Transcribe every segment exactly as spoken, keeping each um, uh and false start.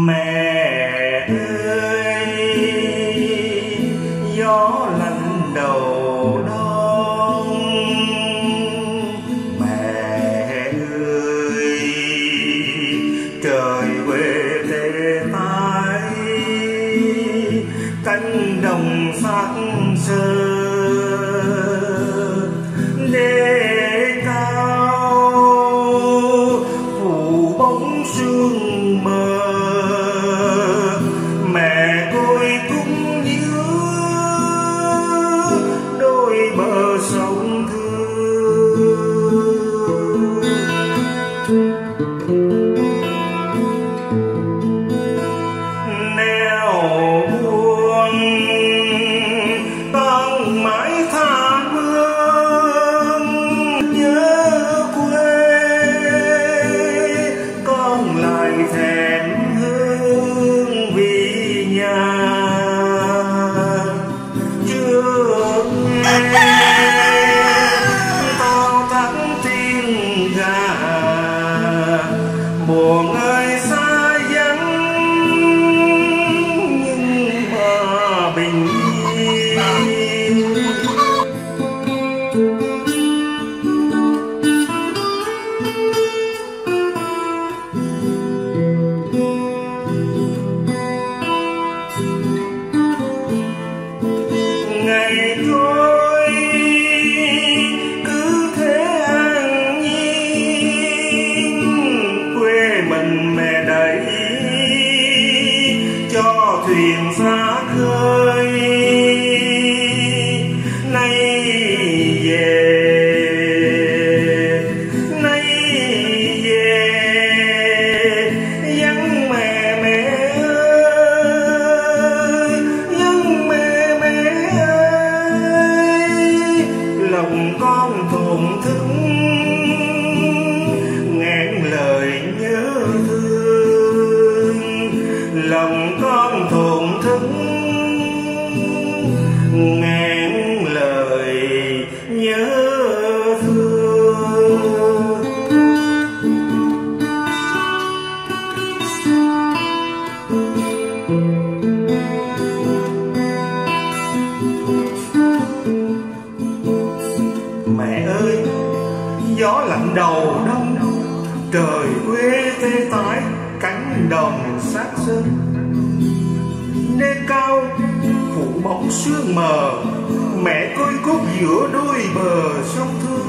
Mẹ ơi, gió lạnh đầu đông. Mẹ ơi, trời quê tê tái, cánh đồng xác xơ. Đê cao phủ bóng sương mờ, mẹ tôi cũng nhớ đôi bờ sông thương. Neo buồn con mãi tha hương, nhớ quê con lại thèm hương vì nhà. Chưa nghe tao thắt tiếng gà, buồn ơi xa vắng nhưng mà bình yên. Ngày trôi cứ thế an nhiên, quê mình mẹ đẩy cho thuyền xa khơi. Nay về, nay về vắng mẹ mẹ ơi, vắng mẹ mẹ ơi. Lòng con thổn thức ngàn lời nhớ thương, lòng con thổn thức ngàn lời nhớ thương. Mẹ ơi, gió lạnh đầu đông, trời quê tê tái, cánh đồng xác xơ. Đê cao phủ bóng sương mờ, mẹ côi cút giữa đôi bờ sông thương.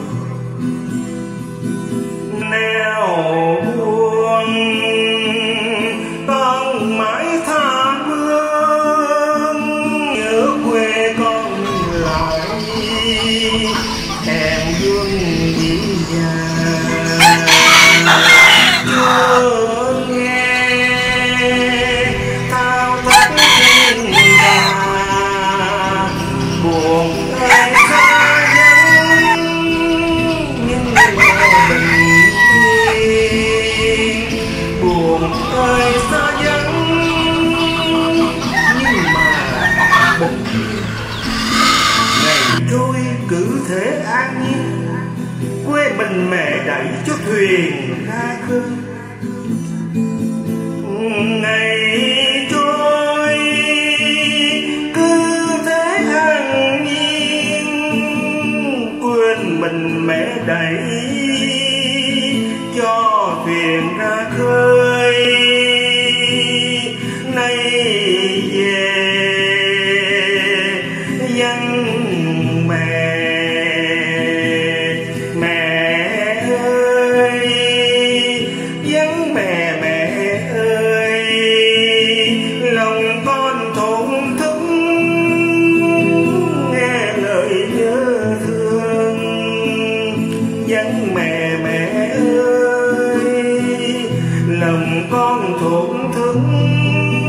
Neo buồn con mãi tha hương, nhớ quê con lại thèm hương vì nhà. Chưa nghe tao thắt tiếng gà, buồn ơi xa vắng nhưng mà bình yên. Buồn ơi xa vắng nhưng mà bình yên. Ngày trôi cứ thế an nhiên, quê mình mẹ đẩy cho thuyền ra khơi. Ngày trôi cứ thế an nhiên, quên mình mẹ đẩy cho thuyền ra khơi. Nay về vắng mẹ mẹ ơi, vắng mẹ mẹ ơi. Lòng con thổn thức nghe lời nhớ thương, vắng mẹ mẹ ơi. Lòng con thổn thức